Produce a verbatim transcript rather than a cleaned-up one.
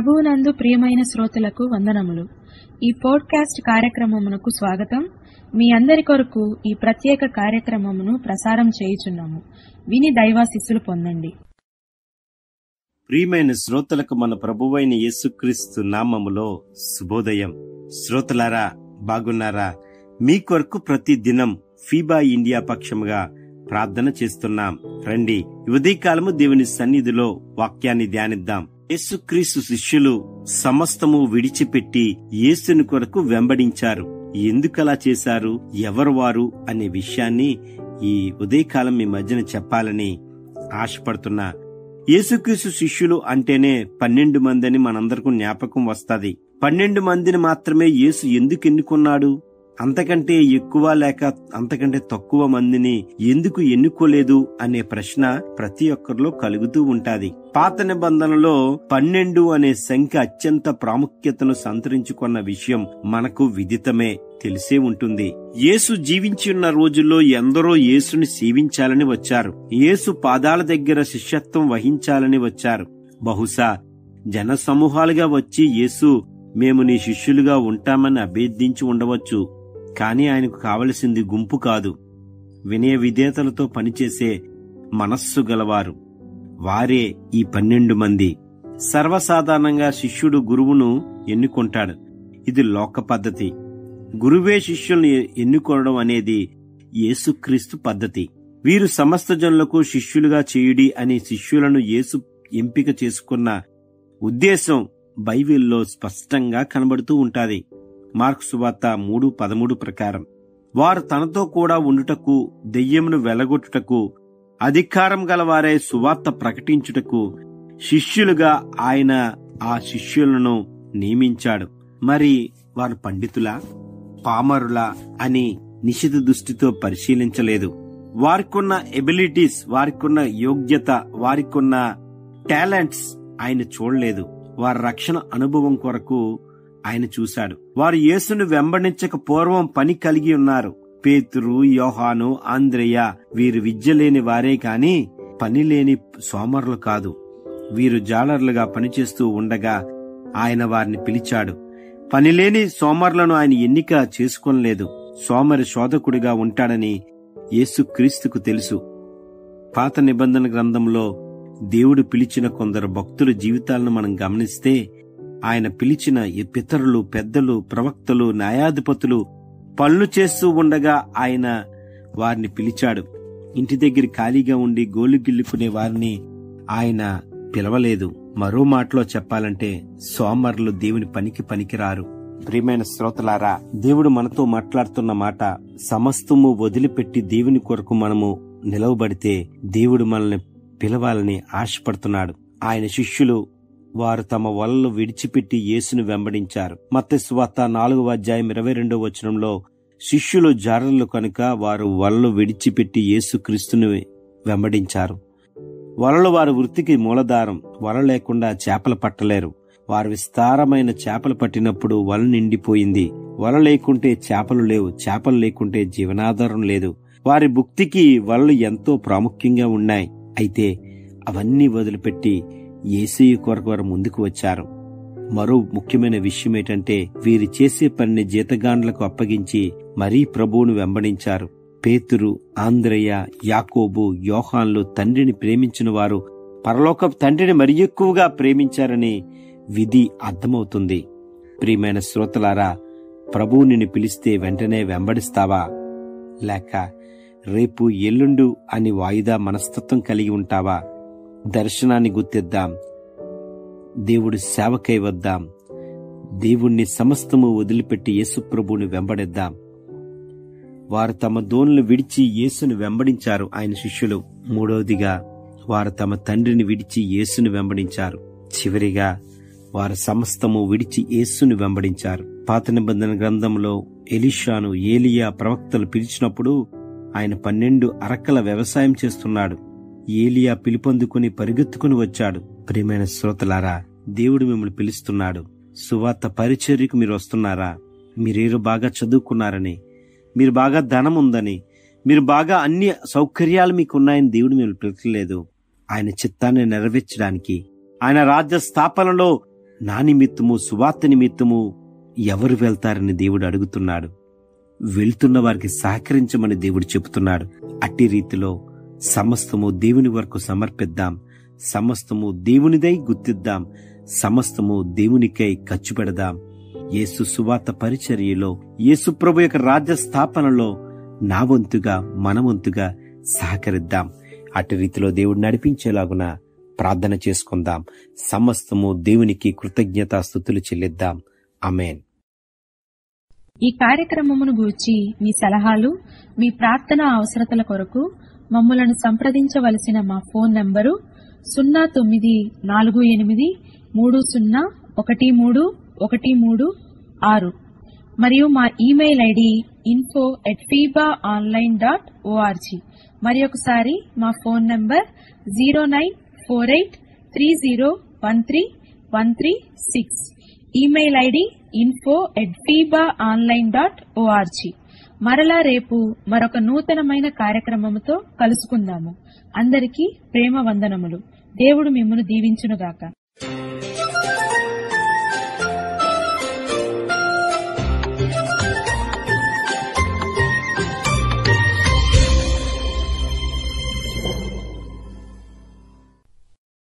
ప్రభువునందు ప్రియమైన శ్రోతలకు వందనములు. ఈ పోడ్కాస్ట్ కార్యక్రమమునకు స్వాగతం. మీ అందరి కొరకు ఈ ప్రత్యేక కార్యక్రమమును ప్రసారం చేయుచున్నాము. విని దైవాశీస్సులు పొందండి. ప్రియమైన శ్రోతలకు మన ప్రభువైన యేసుక్రీస్తు నామములో శుభోదయం. శ్రోతలారా, బాగున్నారా? మీ కొరకు ప్రతి దినం ఫీబా ఇండియా పక్షముగా ప్రార్థన చేస్తున్నాం. రండి, ఉదయకాలము దేవుని సన్నిధిలో వాక్యాన్ని ధ్యానిద్దాం. యేసుక్రీస్తు శిష్యులు సమస్తము విడిచిపెట్టి యేసుని కొరకు వెంబడించారు. ఎందుకలా చేశారు, ఎవరు వారు అనే విషయాన్ని ఈ ఉదయకాలం మీ మధ్యన చెప్పాలని ఆశపడుతున్నా. యేసుక్రీస్తు శిష్యులు అంటేనే పన్నెండు మంది అని మనందరికీ జ్ఞాపకం వస్తుంది. పన్నెండు మందిని మాత్రమే యేసు ఎందుకు ఎన్నుకున్నాడు? అంతకంటే ఎక్కువ లేక అంతకంటే తక్కువ మందిని ఎందుకు ఎన్నుకోలేదు అనే ప్రశ్న ప్రతి ఒక్కరిలో కలుగుతూ ఉంటాది. పాత నిబంధనలో పన్నెండు అనే సంఖ్య అత్యంత ప్రాముఖ్యతను సంతరించుకున్న విషయం మనకు విదితమే, తెలిసే ఉంటుంది. యేసు జీవించి ఉన్న రోజుల్లో ఎందరో యేసుని సేవించాలని వచ్చారు. యేసు పాదాల దగ్గర శిష్యత్వం వహించాలని వచ్చారు. బహుశా జన సమూహాలుగా వచ్చి యేసు మేము నీ శిష్యులుగా ఉంటామని అభ్యర్థించి ఉండవచ్చు. కానీ ఆయనకు కావలసింది గుంపు కాదు, వినయ విధేయతలతో పనిచేసే మనస్సు గలవారు. వారే ఈ పన్నెండు మంది. సర్వసాధారణంగా శిష్యుడు గురువును ఎన్నుకుంటాడు. ఇది లోక పద్ధతి. గురువే శిష్యుల్ని ఎన్నుకోవడం అనేది యేసుక్రీస్తు పద్ధతి. వీరు సమస్త జనులకు శిష్యులుగా చేయుడి అని శిష్యులను యేసు ఎంపిక చేసుకున్న ఉద్దేశం బైబిల్లో స్పష్టంగా కనబడుతూ ఉంటాది. మార్కు సువార్త మూడు పదమూడు ప్రకారం వారు తనతో కూడా ఉండుటకు, దెయ్యమును వెలగొట్టుటకు, అధికారం గలవారే సువార్త ప్రకటించుటకు శిష్యులుగా ఆయన ఆ శిష్యులను నియమించాడు. మరి వారు పండితులా, పామరులా అని నిశిత దృష్టితో పరిశీలించలేదు. వారికున్న ఎబిలిటీస్, వారికున్న యోగ్యత, వారికున్న టాలెంట్స్ ఆయన చూడలేదు. వారి రక్షణ అనుభవం కొరకు ఆయన చూశాడు. వారు యేసును వెంబడించక పూర్వం పని కలిగి ఉన్నారు. పేతురు, యోహాను, ఆంద్రేయ వీరు విద్య లేని వారే కాని పని లేని సోమరులు కాదు. వీరు జాలర్లుగా పనిచేస్తూ ఉండగా ఆయన వారిని పిలిచాడు. పనిలేని సోమరులను ఆయన ఎన్నిక చేసుకోలేదు. సోమరి శోధకుడిగా ఉంటాడని యేసుక్రీస్తుకు తెలుసు. పాత నిబంధన గ్రంథంలో దేవుడు పిలిచిన కొందరు భక్తుల జీవితాలను మనం గమనిస్తే, ఆయన పిలిచిన పితరులు, పెద్దలు, ప్రవక్తలు, న్యాయాధిపతులు పనులు చేస్తూ ఉండగా ఆయన వారిని పిలిచాడు. ఇంటి దగ్గర ఖాళీగా ఉండి గోలు గిల్లుకునే వారిని ఆయన పిలవలేదు. మరో మాటలో చెప్పాలంటే సోమరులు దేవుని పనికి పనికిరారు. ప్రియమైన శ్రోతలారా, దేవుడు మనతో మాట్లాడుతున్న మాట, సమస్తము వదిలిపెట్టి దేవుని కొరకు మనము నిలవబడితే దేవుడు మనల్ని పిలవాలని ఆశపడుతున్నాడు. ఆయన శిష్యులు వారు తమ వలలు విడిచిపెట్టి యేసును వెంబడించారు. మత్తయి సువార్త నాలుగవ అధ్యాయం ఇరవై రెండవ వచనంలో శిష్యులు జారలు కనుక వారు వలలు విడిచిపెట్టి యేసుక్రీస్తుని వెంబడించారు. వలలు వారి వృత్తికి మూలధారం. వల లేకుండా చేపలు పట్టలేరు. వారు విస్తారమైన చేపలు పట్టినప్పుడు వల నిండిపోయింది. వల లేకుంటే చేపలు లేవు, చేపలు లేకుంటే జీవనాధారం లేదు. వారి భుక్తికి వలలు ఎంతో ప్రాముఖ్యంగా ఉన్నాయి. అయితే అవన్నీ వదిలిపెట్టి యేసయ్య కొరకు వారు ముందుకు వచ్చారు. మరో ముఖ్యమైన విషయం ఏంటంటే, వీరు చేసే పనిని జీతగాండ్లకు అప్పగించి మరీ ప్రభువును వెంబడించారు. పేతురు, ఆంద్రేయ, యాకోబు, యోహాన్లు తండ్రిని ప్రేమించిన వారు పరలోక తండ్రిని మరి ఎక్కువగా ప్రేమించారని విధి అర్థమవుతుంది. ప్రియమైన శ్రోతలారా, ప్రభువు నిన్ను పిలిస్తే వెంటనే వెంబడిస్తావా, లేక రేపు ఎల్లుండు అని వాయిదా మనస్తత్వం కలిగి ఉంటావా? దర్శనాన్ని గుర్తిద్దాం, దేవుడి సేవకై వద్దాం, దేవుణ్ణి సమస్తము వదిలిపెట్టి యేసు ప్రభువుని వెంబడిద్దాం. వారు తమ దోణులు విడిచి యేసును వెంబడించారు ఆయన శిష్యులు. మూడవదిగా వారు తమ తండ్రిని విడిచి యేసును వెంబడించారు. చివరిగా వారు సమస్తము విడిచి యేసును వెంబడించారు. పాత నిబంధన గ్రంథంలో ఎలీషాను, ఏలియా ప్రవక్తలు పిలిచినప్పుడు ఆయన పన్నెండు అరకల వ్యవసాయం చేస్తున్నాడు. ఏలియా పిలుపొందుకుని పరిగెత్తుకుని వచ్చాడు. ప్రియమైన శ్రోతలారా, దేవుడు మిమ్మల్ని పిలుస్తున్నాడు. సువార్త పరిచర్యకు మీరు వస్తున్నారా? మీరేరు బాగా చదువుకున్నారని, మీరు బాగా ధనం ఉందని, మీరు బాగా అన్ని సౌకర్యాలు మీకున్నాయని దేవుడు మిమ్మల్ని పిలచలేదు. ఆయన చిత్తాన్ని నెరవేర్చడానికి, ఆయన రాజ్య స్థాపనలో నా నిమిత్తము సువార్త నిమిత్తము ఎవరు వెళ్తారని దేవుడు అడుగుతున్నాడు. వెళ్తున్న వారికి సహకరించమని దేవుడు చెబుతున్నాడు. అట్టి రీతిలో సమస్తము దేవుని వరకు సమర్పిద్దాం, సమస్తము దేవునిదై గుర్తిద్దాం, సమస్తము దేవునికై ఖర్చు పెడదాం. యేసు సువార్త పరిచర్యలో, యేసు ప్రభు యొక్క రాజ్య స్థాపనలో నా వంతుగా మన వంతుగా సహకరిద్దాం. అటు రీతిలో దేవుడు నడిపించేలాగున ప్రార్థన చేసుకుందాం. సమస్తము దేవునికి కృతజ్ఞతా స్తుతులు చెల్లిద్దాం. ఆమేన్. ఈ కార్యక్రమమును గూర్చి మీ సలహాలు, మీ ప్రార్థన అవసరతల కొరకు మమ్మలను సంప్రదించవలసిన మా ఫోన్ నంబరు సున్నా తొమ్మిది నాలుగు ఎనిమిది మూడు సున్నా ఒకటి మూడు ఒకటి మూడు ఆరు మరియు మా email ID info at fiba online dot ORG. మరి ఒకసారి మా phone number zero nine four eight three zero one three one three six. Email ID info at fiba online dot ORG. మరలా రేపు మరొక నూతనమైన కార్యక్రమముతో కలుసుకుందాము. అందరికీ ప్రేమ వందనములు. దేవుడు మిమ్మును దీవించునుగాక.